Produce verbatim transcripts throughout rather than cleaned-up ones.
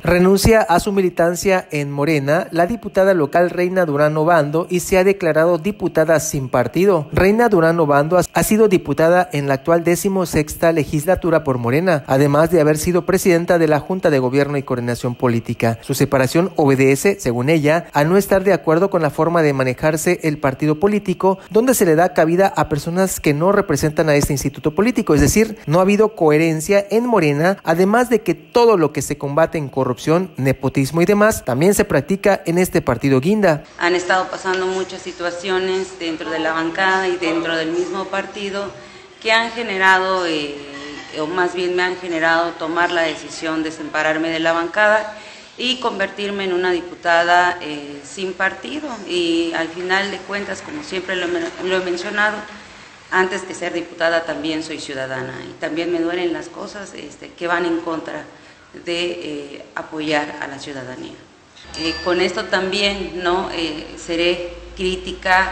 Renuncia a su militancia en Morena la diputada local Reina Durán Obando y se ha declarado diputada sin partido. Reina Durán Obando ha sido diputada en la actual decimosexta legislatura por Morena, además de haber sido presidenta de la Junta de Gobierno y Coordinación Política. Su separación obedece, según ella, a no estar de acuerdo con la forma de manejarse el partido político, donde se le da cabida a personas que no representan a este instituto político, es decir, no ha habido coherencia en Morena, además de que todo lo que se combate en corrupción, nepotismo y demás, también se practica en este partido guinda. Han estado pasando muchas situaciones dentro de la bancada y dentro del mismo partido que han generado, eh, o más bien me han generado tomar la decisión de separarme de la bancada y convertirme en una diputada eh, sin partido. Y al final de cuentas, como siempre lo, lo he mencionado, antes que ser diputada también soy ciudadana y también me duelen las cosas este, que van en contra de eh, apoyar a la ciudadanía. Eh, con esto también no eh, seré crítica,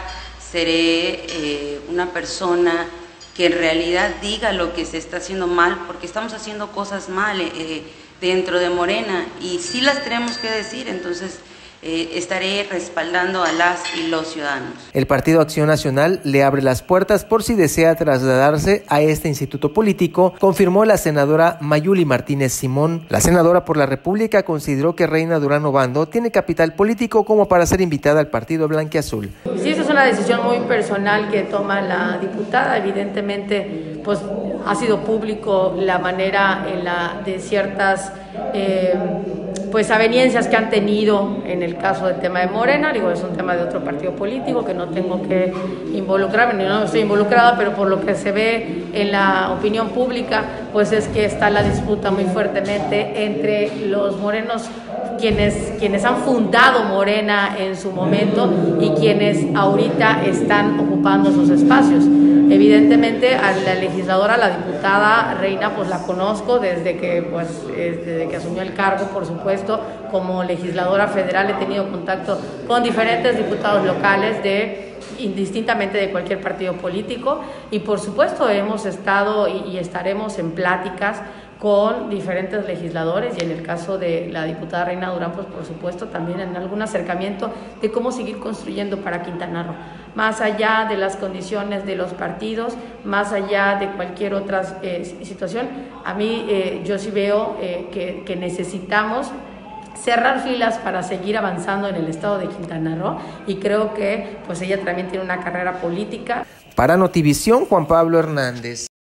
seré eh, una persona que en realidad diga lo que se está haciendo mal, porque estamos haciendo cosas mal eh, dentro de Morena y sí las tenemos que decir, entonces Eh, estaré respaldando a las y los ciudadanos. El Partido Acción Nacional le abre las puertas por si desea trasladarse a este instituto político, confirmó la senadora Mayuli Martínez Simón. La senadora por la República consideró que Reina Durán Obando tiene capital político como para ser invitada al partido blanquiazul. Sí, esa es una decisión muy personal que toma la diputada. Evidentemente, pues ha sido público la manera en la de ciertas eh, pues aveniencias que han tenido en el caso del tema de Morena. Digo, es un tema de otro partido político que no tengo que involucrarme, no estoy involucrada, pero por lo que se ve en la opinión pública, pues es que está la disputa muy fuertemente entre los morenos, quienes, quienes han fundado Morena en su momento y quienes ahorita están ocupando esos espacios. Evidentemente a la legisladora, a la diputada Reina, pues la conozco desde que, pues, desde que asumió el cargo, por supuesto. Como legisladora federal he tenido contacto con diferentes diputados locales de indistintamente de cualquier partido político y por supuesto hemos estado y, y estaremos en pláticas con diferentes legisladores y en el caso de la diputada Reina Durán, pues por supuesto también en algún acercamiento de cómo seguir construyendo para Quintana Roo, más allá de las condiciones de los partidos, más allá de cualquier otra eh, situación. A mí eh, yo sí veo eh, que, que necesitamos cerrar filas para seguir avanzando en el estado de Quintana Roo y creo que pues ella también tiene una carrera política. Para Notivisión, Juan Pablo Hernández.